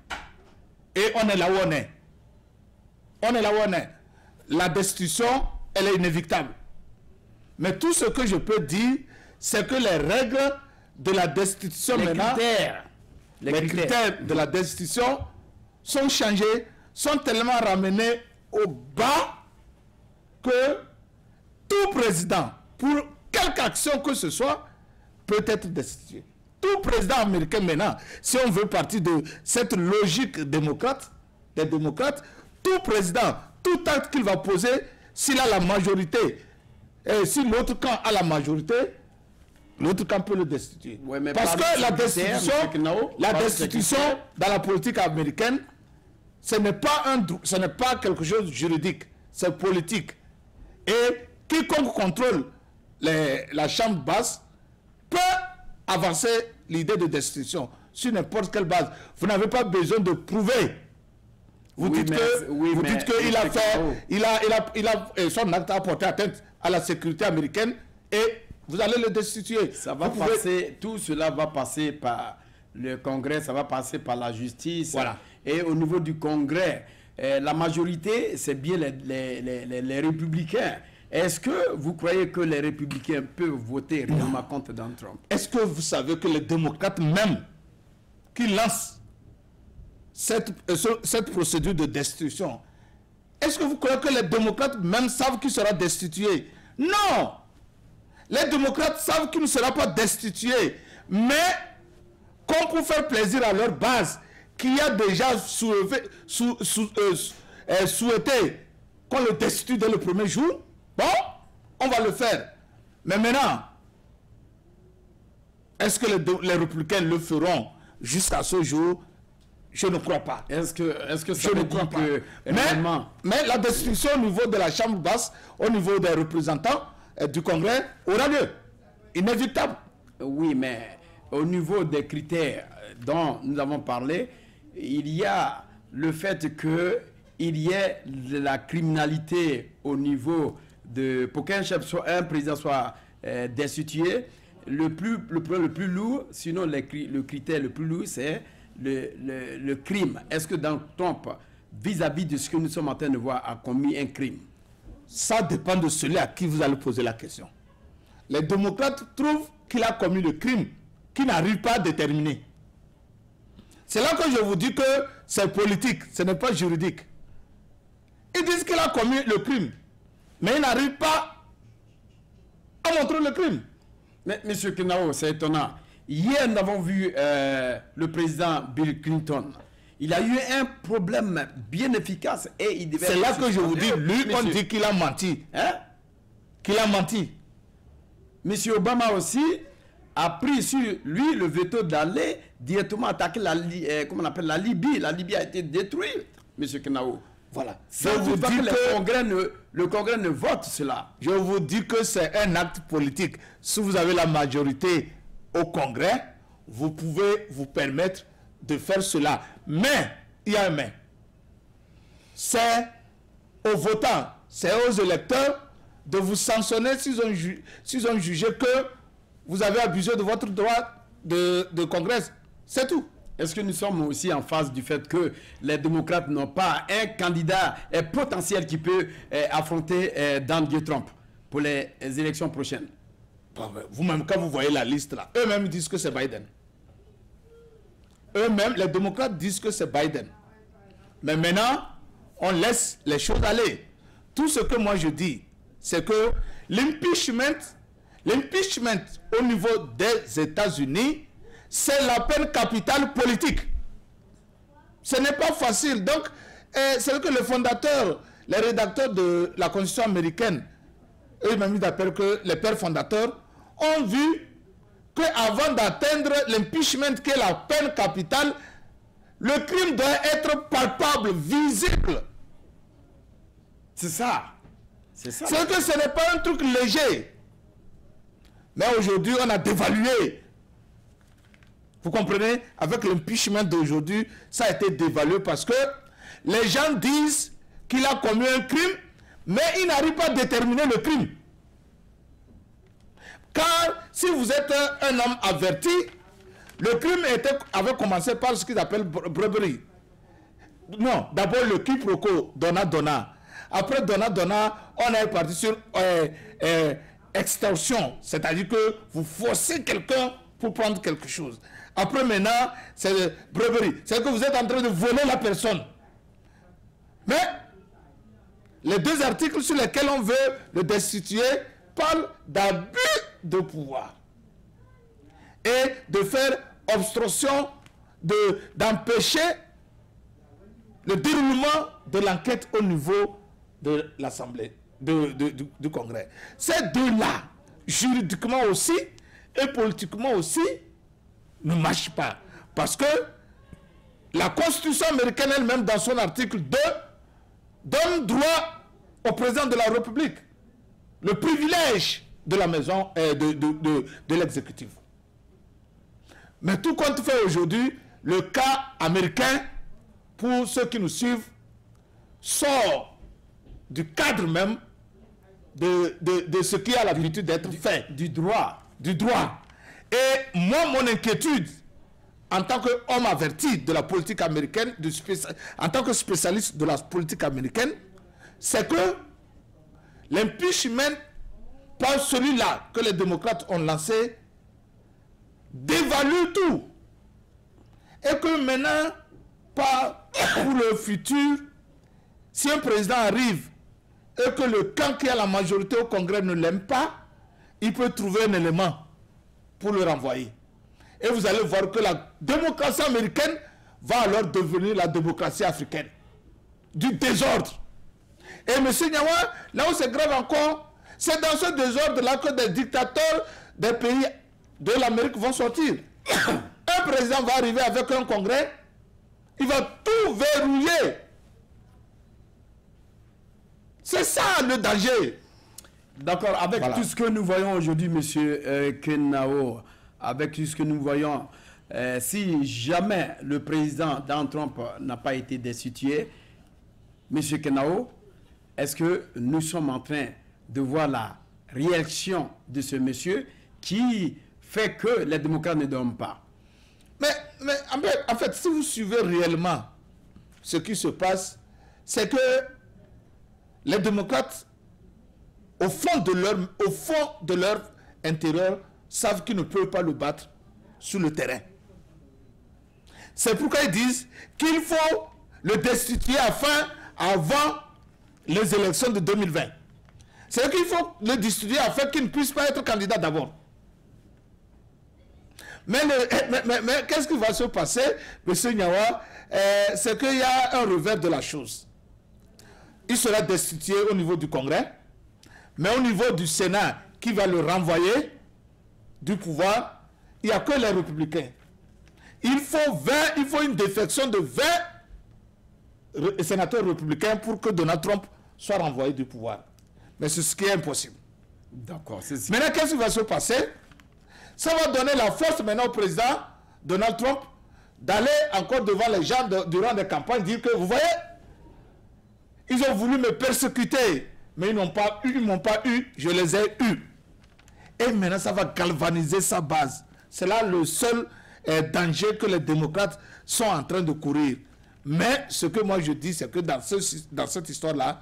Et on est là où on est. On est là où on est. La destitution, elle est inévitable. Mais tout ce que je peux dire, c'est que les règles de la destitution les maintenant, critères, les, les critères. critères de la destitution sont changés, sont tellement ramenés au bas que tout président, pour quelque action que ce soit, peut être destitué. Tout président américain maintenant, si on veut partir de cette logique démocrate, des démocrates, tout président, tout acte qu'il va poser, s'il a la majorité, et si l'autre camp a la majorité, l'autre camp peut le destituer. Ouais, mais parce que la destitution, Kenao, la destitution dans la politique américaine, ce n'est pas, un, ce n'est pas quelque chose de juridique, c'est politique. Et quiconque contrôle les, la chambre basse peut avancer l'idée de destitution sur n'importe quelle base. Vous n'avez pas besoin de prouver. Vous oui, dites mais, que, oui, vous mais, dites que il a fait, oh. il a, il a, il a, il a, son acte a porté atteinte à la sécurité américaine et vous allez le destituer. Ça va vous passer, pouvez... tout cela va passer par le Congrès, ça va passer par la justice. Voilà. Et au niveau du Congrès, eh, la majorité, c'est bien les, les, les, les, les républicains. Est-ce que vous croyez que les républicains peuvent voter réellement contre Donald Trump? Est-ce que vous savez que les démocrates même qui lancent cette, euh, ce, cette procédure de destitution, est-ce que vous croyez que les démocrates même savent qu'il sera destitué? Non! Les démocrates savent qu'il ne sera pas destitué, mais comme pour faire plaisir à leur base, qui a déjà soulevé, sou, sou, euh, euh, souhaité qu'on le destitue dès le premier jour, bon, on va le faire. Mais maintenant, est-ce que les, les républicains le feront jusqu'à ce jour? Je ne crois pas. Est-ce que, est-ce que ça je veut ne crois dire pas. que Mais, réellement... mais la destitution au niveau de la Chambre basse, au niveau des représentants euh, du Congrès, aura lieu. Inévitable. Oui, mais au niveau des critères dont nous avons parlé, il y a le fait qu'il y ait de la criminalité au niveau de... Pour qu'un chef soit, un président soit euh, destitué, le plus, le, le plus lourd, sinon le, le critère le plus lourd, c'est le, le, le crime. Est-ce que Donald Trump, vis-à-vis de ce que nous sommes en train de voir, a commis un crime? Ça dépend de celui à qui vous allez poser la question. Les démocrates trouvent qu'il a commis le crime, qu'ils n'arrivent pas à déterminer. C'est là que je vous dis que c'est politique, ce n'est pas juridique. Ils disent qu'il a commis le crime, mais ils n'arrivent pas à montrer le crime. Mais, monsieur Kenao, c'est étonnant. Hier, nous avons vu euh, le président Bill Clinton. Il a eu un problème bien efficace et il devait... C'est là que je vous dis, lui, on dit qu'il a menti. Hein? Qu'il a menti. Monsieur Obama aussi a pris sur lui le veto d'aller directement attaquer la, euh, comment on appelle, la Libye. La Libye a été détruite, monsieur Kenao. Voilà. Je vous dis que, que le, Congrès ne, le Congrès ne vote cela. Je vous dis que c'est un acte politique. Si vous avez la majorité au Congrès, vous pouvez vous permettre de faire cela. Mais, il y a un mais. C'est aux votants, c'est aux électeurs de vous sanctionner s'ils ont, ju s'ils ont jugé que vous avez abusé de votre droit de, de Congrès. C'est tout. Est-ce que nous sommes aussi en face du fait que les démocrates n'ont pas un candidat eh, potentiel qui peut eh, affronter eh, Donald Trump pour les, les élections prochaines? Vous-même, quand vous voyez la liste là, eux-mêmes disent que c'est Biden. Eux-mêmes, les démocrates disent que c'est Biden. Mais maintenant, on laisse les choses aller. Tout ce que moi je dis, c'est que l'impeachment, l'impeachment au niveau des États-Unis, c'est la peine capitale politique. Ce n'est pas facile. Donc, eh, c'est que les fondateurs, les rédacteurs de la Constitution américaine, eux-mêmes d'appel que les pères fondateurs, ont vu qu'avant d'atteindre l'impeachment, qui est la peine capitale, le crime doit être palpable, visible. C'est ça. C'est ça. C'est que ce n'est pas un truc léger. Mais aujourd'hui, on a dévalué. Vous comprenez? Avec l'impeachment d'aujourd'hui, ça a été dévalué parce que les gens disent qu'il a commis un crime, mais ils n'arrivent pas à déterminer le crime. Car si vous êtes un, un homme averti, le crime était, avait commencé par ce qu'ils appellent bribery. Non, d'abord le quiproquo, donna-donna. Après donna-donna, on est parti sur euh, euh, extorsion, c'est-à-dire que vous forcez quelqu'un pour prendre quelque chose. Après maintenant, c'est bribery, c'est que vous êtes en train de voler la personne. Mais les deux articles sur lesquels on veut le destituer parlent d'abus de pouvoir et de faire obstruction, de, d'empêcher le déroulement de l'enquête au niveau de l'Assemblée, de, de, du, du Congrès. Ces deux-là, juridiquement aussi et politiquement aussi, ne marchent pas. Parce que la Constitution américaine elle-même, dans son article deux, donne droit au président de la République le privilège de la maison et de, de, de, de l'exécutif. Mais tout compte fait aujourd'hui, le cas américain, pour ceux qui nous suivent, sort du cadre même de, de, de ce qui a l'habitude d'être fait. Du droit. Du droit. Et moi, mon inquiétude, en tant qu'homme averti de la politique américaine, de en tant que spécialiste de la politique américaine, c'est que l'impeachment, pas celui-là que les démocrates ont lancé, dévalue tout. Et que maintenant, pas pour le futur, si un président arrive et que le camp qui a la majorité au Congrès ne l'aime pas, il peut trouver un élément pour le renvoyer. Et vous allez voir que la démocratie américaine va alors devenir la démocratie africaine. Du désordre. Et M. Nyawa, là où c'est grave encore, c'est dans ce désordre-là que des dictateurs des pays de l'Amérique vont sortir. Un président va arriver avec un congrès, il va tout verrouiller. C'est ça le danger. D'accord, avec voilà. tout ce que nous voyons aujourd'hui, M. Euh, Kenao, avec tout ce que nous voyons, euh, si jamais le président Donald Trump n'a pas été destitué, M. Kenao, est-ce que nous sommes en train de voir la réaction de ce monsieur qui fait que les démocrates ne dorment pas? Mais, mais en fait, si vous suivez réellement ce qui se passe, c'est que les démocrates, au fond de leur, au fond de leur intérieur, savent qu'ils ne peuvent pas le battre sur le terrain. C'est pourquoi ils disent qu'il faut le destituer afin, avant les élections de deux mille vingt. C'est qu'il faut le destituer afin qu'il ne puisse pas être candidat d'abord. Mais, mais, mais, mais qu'est-ce qui va se passer, M. Nyawa? euh, C'est qu'il y a un revers de la chose. Il sera destitué au niveau du Congrès, mais au niveau du Sénat qui va le renvoyer du pouvoir, il n'y a que les républicains. Il faut vingt, il faut une défection de vingt sénateurs républicains pour que Donald Trump soit renvoyé du pouvoir. Mais c'est ce qui est impossible. D'accord. Maintenant, qu'est-ce qui va se passer? Ça va donner la force maintenant au président Donald Trump d'aller encore devant les gens de, durant des campagnes dire que, vous voyez, ils ont voulu me persécuter, mais ils n'ont pas eu, ils m'ont pas eu, je les ai eus. Et maintenant, ça va galvaniser sa base. C'est là le seul euh, danger que les démocrates sont en train de courir. Mais ce que moi je dis, c'est que dans, ce, dans cette histoire-là,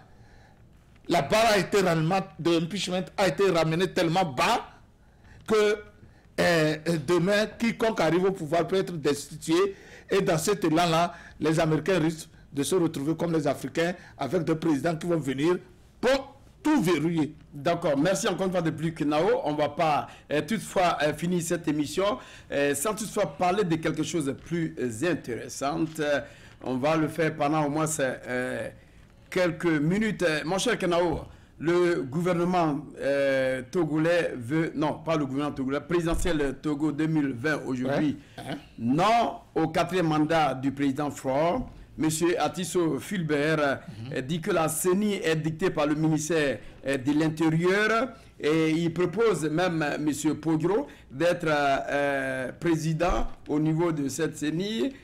la barre a été ramenée, de impeachment a été ramenée tellement bas que euh, demain, quiconque arrive au pouvoir peut être destitué. Et dans cet élan-là, les Américains risquent de se retrouver comme les Africains avec des présidents qui vont venir pour tout verrouiller. D'accord, merci encore une fois de plus que Nao. On ne va pas euh, toutefois euh, finir cette émission euh, sans toutefois parler de quelque chose de plus euh, intéressant. Euh, on va le faire pendant au moins euh, quelques minutes. Euh, mon cher Kenao, le gouvernement euh, togolais veut, non, pas le gouvernement togolais, présidentiel Togo deux mille vingt aujourd'hui, ouais. hein? non au quatrième mandat du président Faure. M. Atisso Fulbert mm-hmm. euh, dit que la C E N I est dictée par le ministère euh, de l'Intérieur et il propose même euh, M. Pogro d'être euh, président au niveau de cette C E N I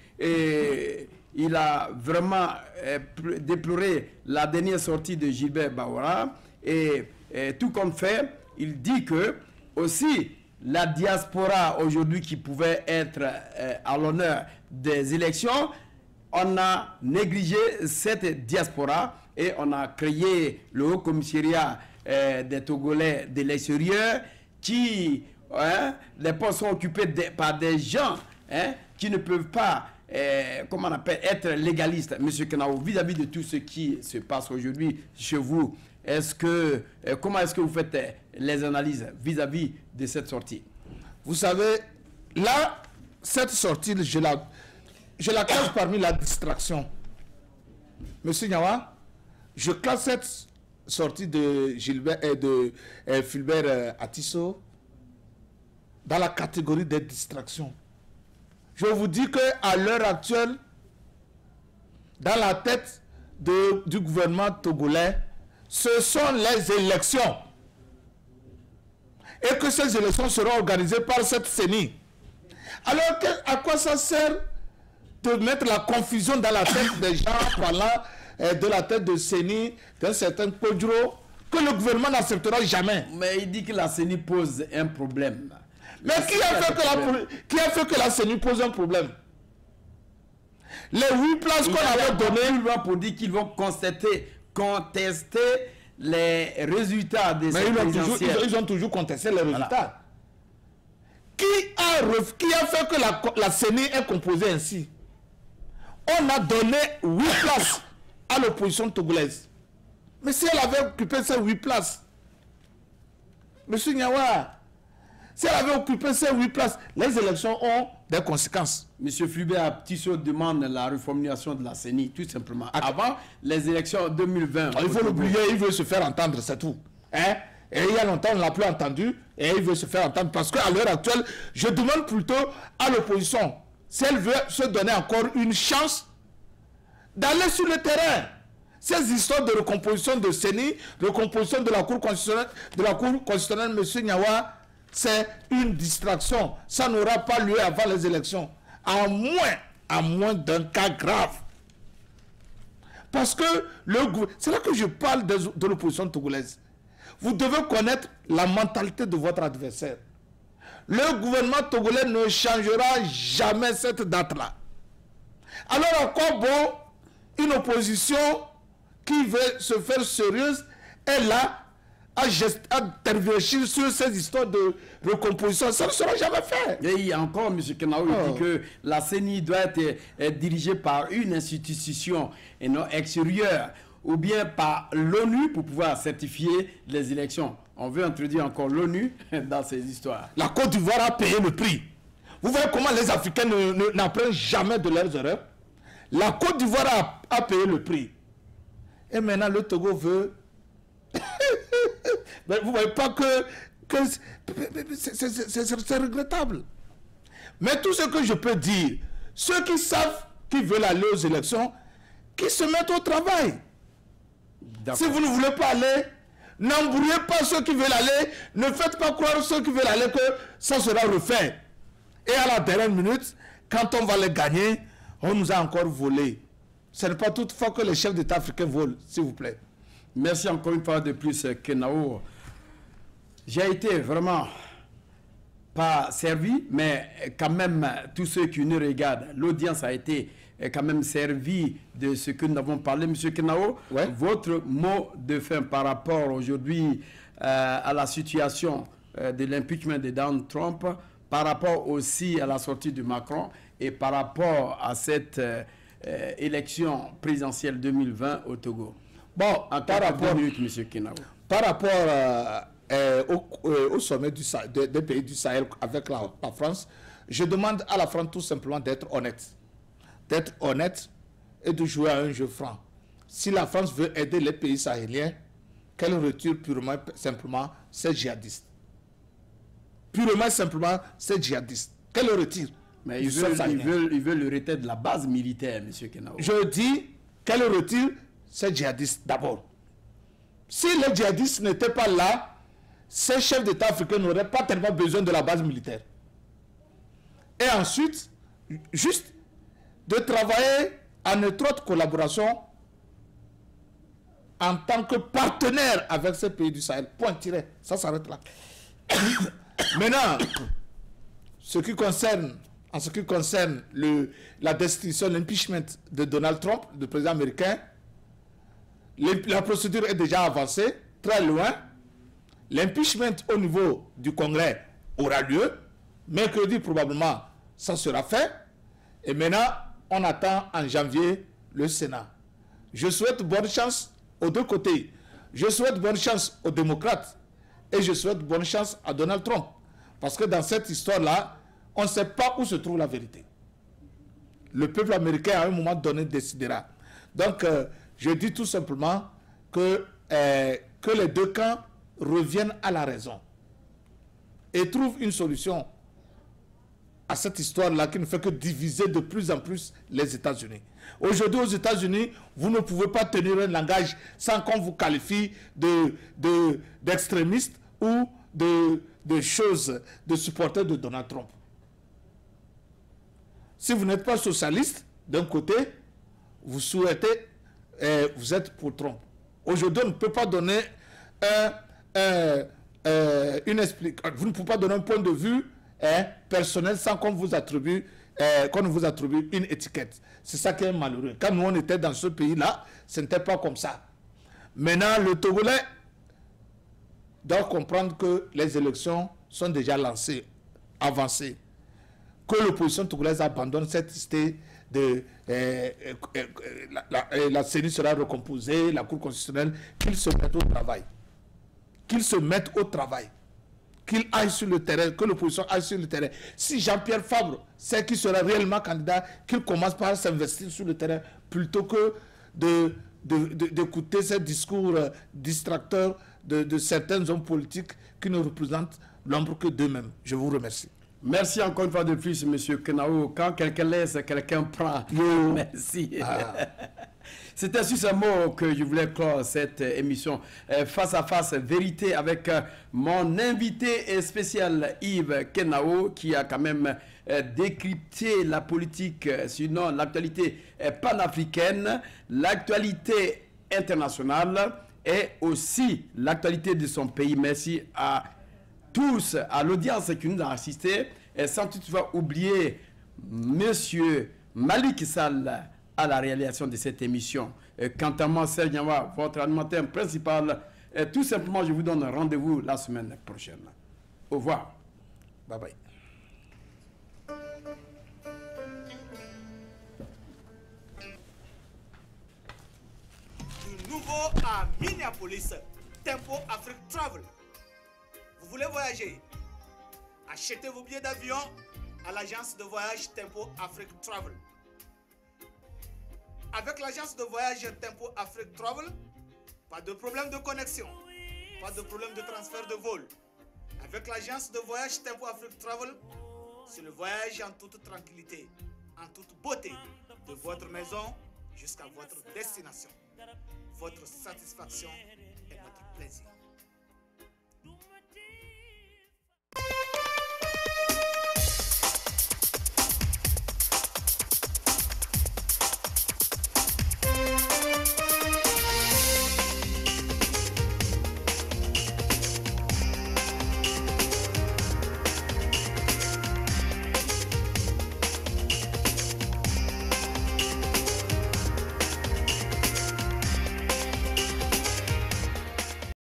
et il a vraiment euh, déploré la dernière sortie de Gilbert Bawara et, et tout comme fait, il dit que aussi la diaspora aujourd'hui qui pouvait être euh, à l'honneur des élections, on a négligé cette diaspora et on a créé le Haut Commissariat euh, des Togolais de l'extérieur qui, hein, les postes sont occupés de, par des gens hein, qui ne peuvent pas, euh, comment on appelle, être légalistes. Monsieur Kenao, vis-à-vis de tout ce qui se passe aujourd'hui chez vous, est-ce que, euh, comment est-ce que vous faites euh, les analyses vis-à-vis de cette sortie? Vous savez, là, cette sortie, je la... Je la classe parmi la distraction. Monsieur Nyawa, je classe cette sortie de Gilbert et de euh, Fulbert euh, Atisso dans la catégorie des distractions. Je vous dis qu'à l'heure actuelle, dans la tête de, du gouvernement togolais, ce sont les élections. Et que ces élections seront organisées par cette C E N I. Alors, que, à quoi ça sert de mettre la confusion dans la tête des gens parlant euh, de la tête de C E N I, d'un certain Podro, que le gouvernement n'acceptera jamais. Mais il dit que la C E N I pose un problème. Mais qui a, fait que la, qui a fait que la C E N I pose un problème? Les huit places qu'on avait données pour dire qu'ils vont constater, contester les résultats des Mais ils ont, toujours, ils, ont, ils ont toujours contesté les résultats. Voilà. Qui, a, qui a fait que la, la C E N I est composée ainsi? On a donné huit places à l'opposition togolaise. Mais si elle avait occupé ces huit places, Monsieur Nyawa, si elle avait occupé ces huit places, les élections ont des conséquences. Monsieur Fulbert Atisso demande la reformulation de la C E N I, tout simplement. Avant les élections deux mille vingt. Il faut l'oublier, il veut se faire entendre, c'est tout. Hein? Et il y a longtemps, on ne l'a plus entendu, et il veut se faire entendre. Parce qu'à l'heure actuelle, je demande plutôt à l'opposition, si elle veut se donner encore une chance d'aller sur le terrain. Ces histoires de recomposition de C E N I, recomposition de la Cour constitutionnelle, de la Cour constitutionnelle, M. Nyawa, c'est une distraction. Ça n'aura pas lieu avant les élections. à moins, à moins d'un cas grave. Parce que le c'est là que je parle de, de l'opposition togolaise. Vous devez connaître la mentalité de votre adversaire. Le gouvernement togolais ne changera jamais cette date-là. Alors à quoi bon une opposition qui veut se faire sérieuse est là à, à réfléchir sur ces histoires de recomposition? Ça ne sera jamais fait. Et encore, M. Kenao, il oh. dit que la C E N I doit être, être dirigée par une institution et non extérieure, ou bien par l'ONU pour pouvoir certifier les élections. On veut introduire encore l'ONU dans ces histoires. La Côte d'Ivoire a payé le prix. Vous voyez comment les Africains n'apprennent jamais de leurs erreurs? La Côte d'Ivoire a, a payé le prix. Et maintenant, le Togo veut... Mais vous ne voyez pas que, que c'est regrettable. Mais tout ce que je peux dire, ceux qui savent qu'ils veulent aller aux élections, qui se mettent au travail. Si vous ne voulez pas aller, n'embrouillez pas ceux qui veulent aller, ne faites pas croire ceux qui veulent aller que ça sera refait. Et à la dernière minute, quand on va les gagner, on nous a encore volé. Ce n'est pas toutefois que les chefs d'État africains volent, s'il vous plaît. Merci encore une fois de plus, Kenao. J'ai été vraiment pas servi, mais quand même, tous ceux qui nous regardent, l'audience a été quand même servi de ce que nous avons parlé. Monsieur Kenao, ouais. Votre mot de fin par rapport aujourd'hui euh, à la situation euh, de l'impeachment de Donald Trump, par rapport aussi à la sortie de Macron et par rapport à cette euh, euh, élection présidentielle deux mille vingt au Togo. Bon, par rapport, minutes, Monsieur Kenao. Par rapport euh, euh, au, euh, au sommet du, de, des pays du Sahel avec la, la France, je demande à la France tout simplement d'être honnête. D'être honnête et de jouer à un jeu franc. Si la France veut aider les pays sahéliens, qu'elle retire purement simplement ces djihadistes. Purement simplement ces djihadistes. Qu'elle retire. Mais ils veulent, ils, veulent, ils veulent le retrait de la base militaire, M. Kenao. Je dis qu'elle retire ces djihadistes d'abord. Si les djihadistes n'étaient pas là, ces chefs d'État africains n'auraient pas tellement besoin de la base militaire. Et ensuite, juste de travailler en étroite collaboration en tant que partenaire avec ces pays du Sahel. Point tiré. Ça s'arrête là. Maintenant, ce qui concerne, en ce qui concerne le, la destitution, l'impeachment de Donald Trump, le président américain, les, la procédure est déjà avancée, très loin. L'impeachment au niveau du Congrès aura lieu. Mercredi, probablement, ça sera fait. Et maintenant, on attend en janvier le Sénat. Je souhaite bonne chance aux deux côtés. Je souhaite bonne chance aux démocrates et je souhaite bonne chance à Donald Trump. Parce que dans cette histoire-là, on ne sait pas où se trouve la vérité. Le peuple américain, à un moment donné, décidera. Donc, euh, je dis tout simplement que, euh, que les deux camps reviennent à la raison et trouvent une solution à cette histoire-là qui ne fait que diviser de plus en plus les États-Unis. Aujourd'hui, aux États-Unis, vous ne pouvez pas tenir un langage sans qu'on vous qualifie de, de, d'extrémiste ou de, de choses, de supporters de Donald Trump. Si vous n'êtes pas socialiste, d'un côté, vous souhaitez, euh, vous êtes pour Trump. Aujourd'hui, on ne peut pas donner un, un, un, une explication, vous ne pouvez pas donner un point de vue hein, personnel sans qu'on vous attribue, euh, qu'on vous attribue une étiquette. C'est ça qui est malheureux. Quand nous, on était dans ce pays-là, ce n'était pas comme ça. Maintenant, le Togolais doit comprendre que les élections sont déjà lancées, avancées. Que l'opposition togolaise abandonne cette idée de euh, euh, euh, la, la, euh, la C E N I sera recomposée, la Cour constitutionnelle, qu'ils se mettent au travail. Qu'ils se mettent au travail. Qu'ils aillent sur le terrain, que l'opposition aille sur le terrain. Si Jean-Pierre Fabre sait qu'il sera réellement candidat, qu'il commence par s'investir sur le terrain plutôt que de, de, de, d'écouter ces discours euh, distracteurs de, de certains hommes politiques qui ne représentent l'ombre que d'eux-mêmes. Je vous remercie. Merci encore une fois de plus, M. Kenao. Quand quelqu'un laisse, quelqu'un prend. Yo. Merci. Ah. C'est sur ce mot que je voulais clore cette émission euh, Face à Face Vérité avec euh, mon invité spécial Yves Kenao qui a quand même euh, décrypter la politique, euh, sinon l'actualité euh, panafricaine, l'actualité internationale et aussi l'actualité de son pays. Merci à tous, à l'audience qui nous a assisté, et sans toutefois oublier Monsieur Malik Sall à la réalisation de cette émission. Et quant à moi, Serge Niawa, votre animateur principal, et tout simplement, je vous donne rendez-vous la semaine prochaine. Au revoir. Bye bye. Du nouveau à Minneapolis, Tempo Afrique Travel. Vous voulez voyager? Achetez vos billets d'avion à l'agence de voyage Tempo Afrique Travel. Avec l'agence de voyage Tempo Afrique Travel, pas de problème de connexion, pas de problème de transfert de vol. Avec l'agence de voyage Tempo Afrique Travel, c'est le voyage en toute tranquillité, en toute beauté, de votre maison jusqu'à votre destination. Votre satisfaction est notre plaisir.